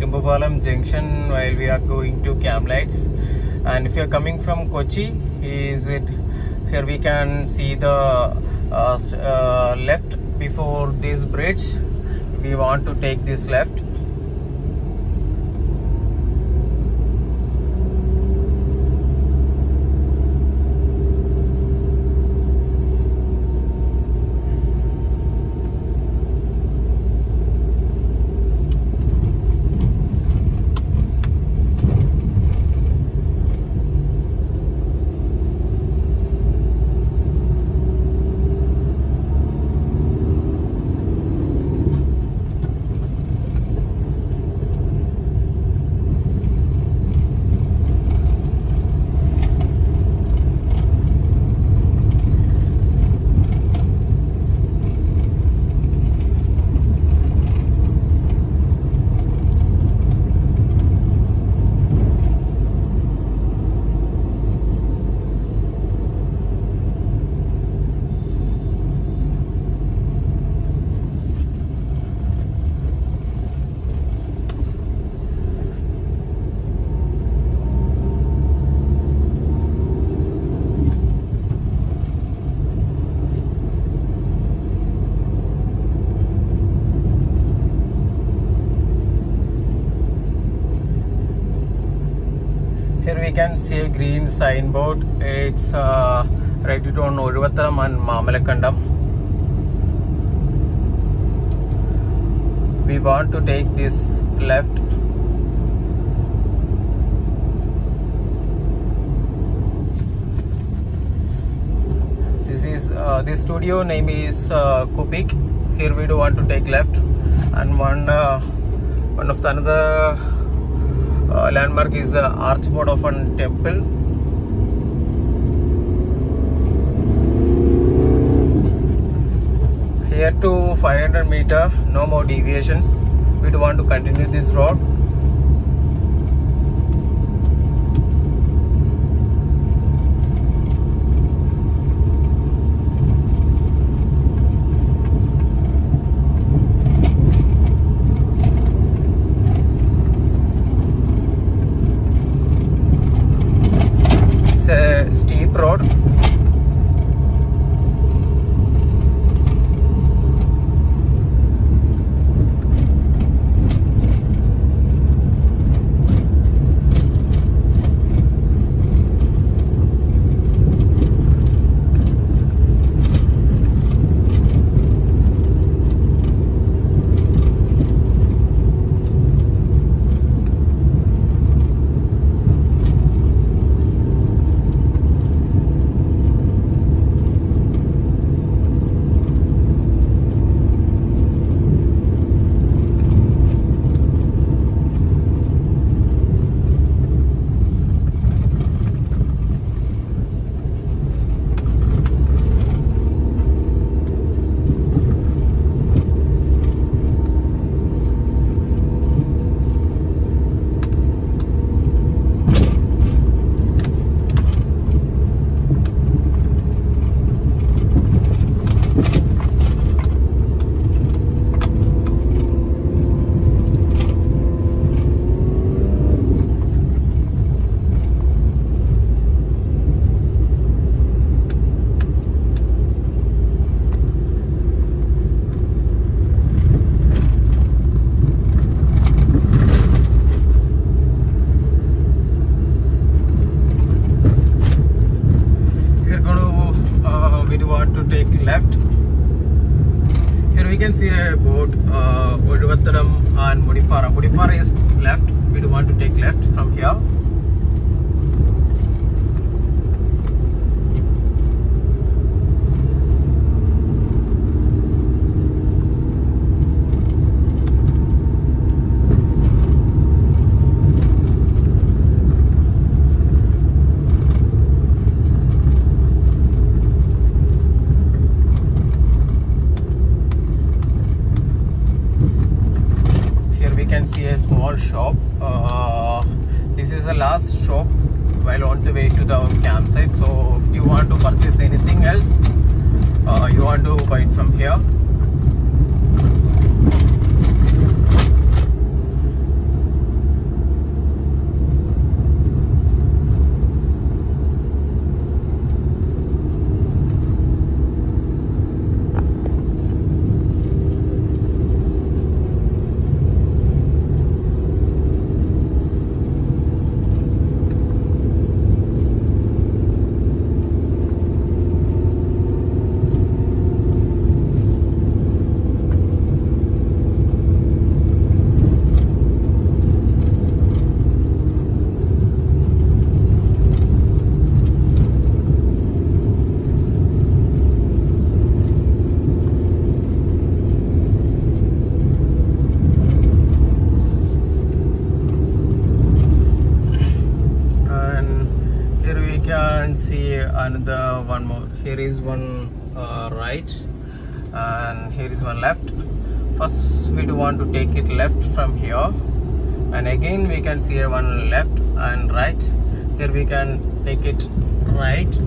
Irumbapalam junction while we are going to Cam Lights. And if you are coming from Kochi, here we can see the left before this bridge. We want to take this left. Here we can see a green signboard. It's rated on Ozhuvathalam and Mamalakandam. We want to take this left. This studio name is Kupik. Here we do want to take left, and one of the another landmark is the Archbodophan temple. Here to 500 meter, no more deviations. We do want to continue this road. It's a steep road. Left. Here we can see a boat, Ozhuvathalam and Mudipara. Mudipara is left. We do want to take left from here. See a small shop. This is the last shop while on the way to the campsite. So if you want to purchase anything else, you want to buy it from here. the one more. Here is one right and here is one left. First we do want to take it left from here, and again we can see one left and right. Here we can take it right.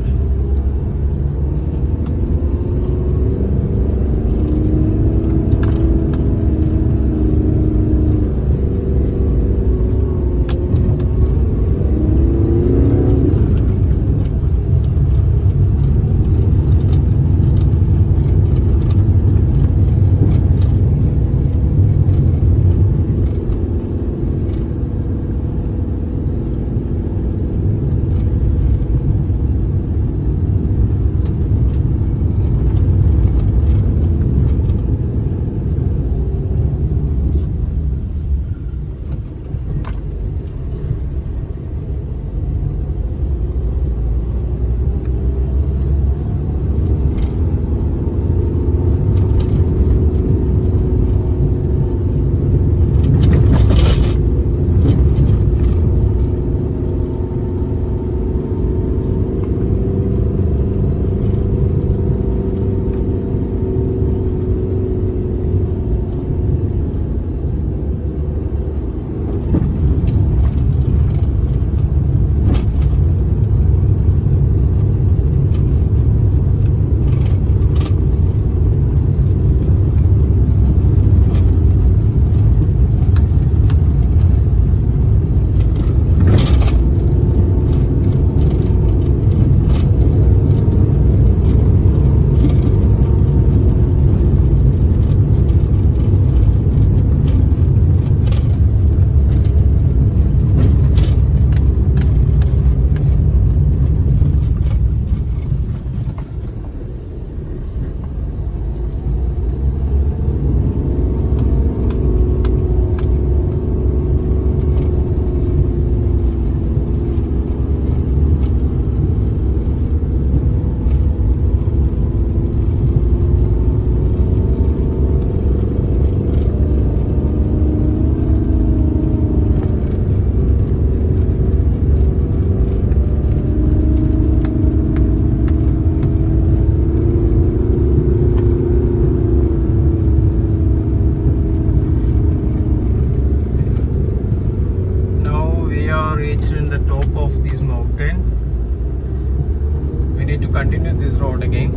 Continue this road again.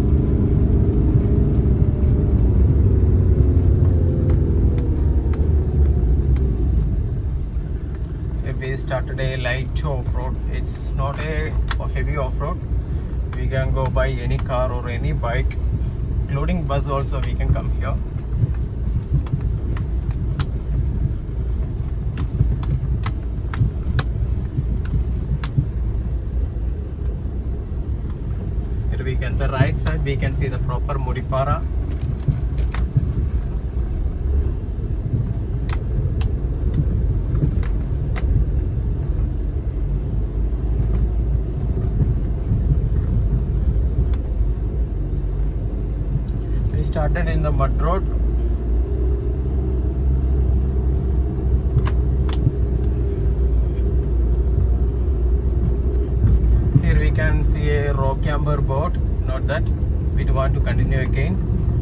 If we started a light off-road, it's not a heavy off-road. We can go by any car or any bike, including bus also we can come here. On the right side we can see the proper Mudipara. We started in the mud road. Here we can see a rock camber boat. Not that we do want to continue again.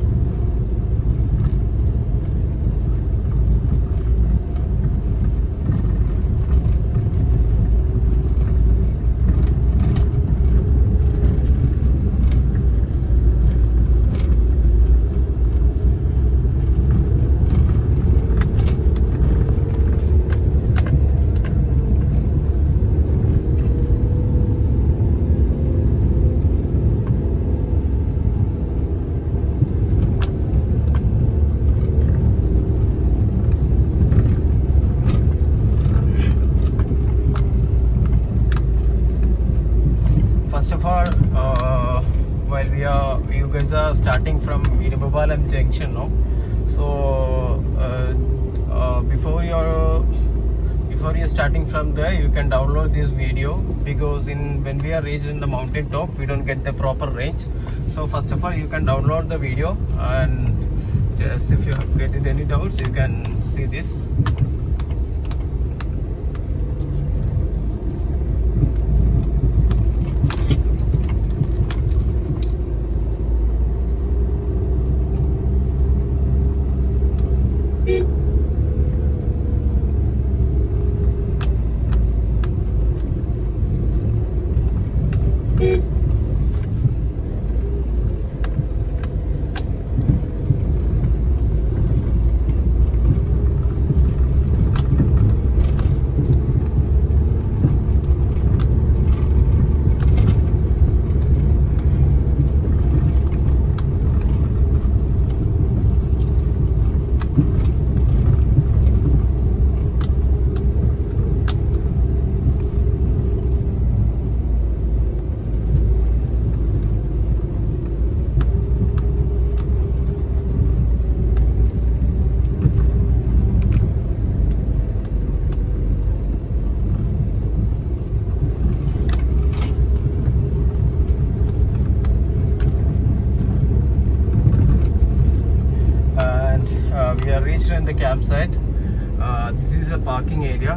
while you guys are starting from Iribabalam junction, no? So before you're starting from there, you can download this video, because when we are reached in the mountain top, we don't get the proper range. So first of all, you can download the video, and just if you have getting any doubts, you can see this. We are reached in the campsite. This is a parking area.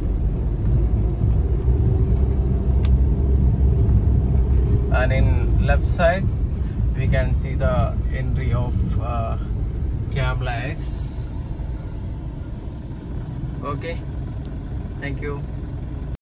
And in left side we can see the entry of Camp Lights. Okay, thank you.